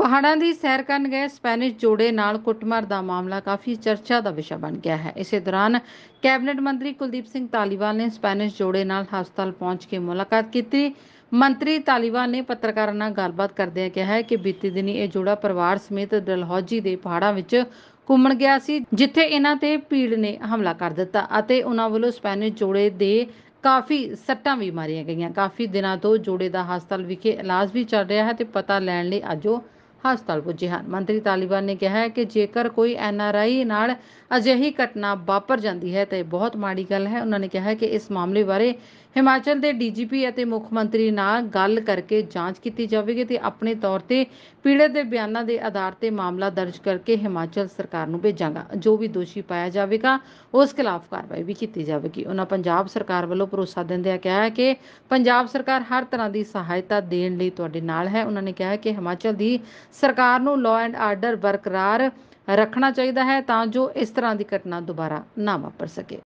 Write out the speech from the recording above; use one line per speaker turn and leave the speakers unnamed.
ਪਹਾੜਾਂ ਦੀ ਸੈਰ ਕਰਨ ਗਏ ਸਪੈਨਿਸ਼ ਜੋੜੇ ਨਾਲ ਕੁੱਟਮਾਰ ਦਾ ਮਾਮਲਾ ਕਾਫੀ ਚਰਚਾ ਦਾ ਵਿਸ਼ਾ ਬਣ ਗਿਆ ਹੈ। ਇਸੇ ਦੌਰਾਨ ਕੈਬਨਿਟ ਮੰਤਰੀ ਕੁਲਦੀਪ ਸਿੰਘ ਧਾਲੀਵਾਲ ਨੇ ਸਪੈਨਿਸ਼ ਜੋੜੇ ਨਾਲ ਹਸਪਤਾਲ ਪਹੁੰਚ ਕੇ ਮੁਲਾਕਾਤ ਕੀਤੀ। ਮੰਤਰੀ ਧਾਲੀਵਾਲ ਨੇ ਪੱਤਰਕਾਰਾਂ ਨਾਲ ਗੱਲਬਾਤ ਕਰਦਿਆਂ ਕਿਹਾ ਹੈ ਕਿ ਬੀਤੀ ਦਿਨੀ ਇਹ ਜੋੜਾ ਪਰਿਵਾਰ ਸਮੇਤ ਡਲਹੌਜੀ ਦੇ ਪਹਾੜਾਂ ਵਿੱਚ ਘੁੰਮਣ ਗਿਆ ਸੀ, ਜਿੱਥੇ ਇਹਨਾਂ ਤੇ ਭੀੜ ਨੇ ਹਮਲਾ ਕਰ ਦਿੱਤਾ ਅਤੇ ਉਹਨਾਂ ਵੱਲੋਂ ਸਪੈਨਿਸ਼ ਜੋੜੇ ਦੇ ਕਾਫੀ ਸੱਟਾਂ ਵੀ ਮਾਰੀਆਂ ਗਈਆਂ। ਕਾਫੀ ਦਿਨਾਂ ਤੋਂ ਜੋੜੇ ਦਾ ਹਸਪਤਾਲ ਵਿਖੇ ਇਲਾਜ ਵੀ ਚੱਲ ਰਿਹਾ ਹੈ ਤੇ ਪਤਾ ਲੈਣ ਲਈ ਅੱਜ ਉਹ ਹਸਪਤਾਲ ਪੁੱਜੇ ਹਨ। ਮੰਤਰੀ ਧਾਲੀਵਾਲ ਨੇ ਕਿਹਾ ਹੈ ਕਿ ਜੇਕਰ ਕੋਈ NRI ਨਾਲ ਅਜਿਹੀ ਘਟਨਾ ਵਾਪਰ ਜਾਂਦੀ ਹੈ ਤਾਂ ਇਹ ਬਹੁਤ ਮਾੜੀ ਗੱਲ ਹੈ। ਉਹਨਾਂ ਨੇ ਕਿਹਾ ਕਿ ਇਸ ਮਾਮਲੇ ਬਾਰੇ ਹਿਮਾਚਲ ਦੇ DGP ਅਤੇ ਮੁੱਖ ਮੰਤਰੀ ਨਾਲ ਗੱਲ ਕਰਕੇ ਜਾਂਚ ਕੀਤੀ ਜਾਵੇਗੀ ਤੇ ਆਪਣੇ ਤੌਰ ਤੇ ਪੀੜਤ ਦੇ ਬਿਆਨਾਂ ਦੇ ਆਧਾਰ ਤੇ ਮਾਮਲਾ ਦਰਜ ਕਰਕੇ ਹਿਮਾਚਲ ਸਰਕਾਰ ਨੂੰ ਭੇਜਾਂਗਾ। ਜੋ ਵੀ ਦੋਸ਼ੀ ਪਾਇਆ ਜਾਵੇਗਾ ਉਸ ਖਿਲਾਫ ਕਾਰਵਾਈ ਵੀ ਕੀਤੀ ਜਾਵੇਗੀ। ਉਹਨਾਂ ਪੰਜਾਬ ਸਰਕਾਰ ਵੱਲੋਂ ਭਰੋਸਾ ਦਿੰਦਿਆਂ ਕਿਹਾ ਹੈ ਕਿ ਪੰਜਾਬ ਸਰਕਾਰ ਹਰ ਤਰ੍ਹਾਂ ਦੀ ਸਹਾਇਤਾ ਦੇਣ ਲਈ ਤੁਹਾਡੇ ਨਾਲ ਹੈ। ਉਹਨਾਂ ਨੇ ਕਿਹਾ ਕਿ ਹਿਮਾਚਲ ਦੀ ਸਰਕਾਰ ਨੂੰ ਲਾਅ ਐਂਡ ਆਰਡਰ ਬਰਕਰਾਰ ਰੱਖਣਾ ਚਾਹੀਦਾ ਹੈ ਤਾਂ ਜੋ ਇਸ ਤਰ੍ਹਾਂ ਦੀ ਘਟਨਾ ਦੁਬਾਰਾ ਨਾ ਵਾਪਰ ਸਕੇ।